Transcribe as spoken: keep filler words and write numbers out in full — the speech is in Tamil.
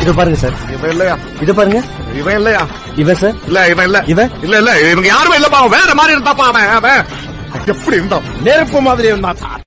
இத பாருங்க சார். இவன் இல்லையா? இத பாருங்க. இவன் இல்லையா? இவன் சார். இல்ல இவன் இல்ல. இவன் இல்ல இல்ல இவங்க யாருமே இல்லப்பா. வேற மாதிரி இருந்தாப்பா அவன். அவன் எப்படி இருந்தான்? நெருப்பு மாதிரி இருந்தான் சார்.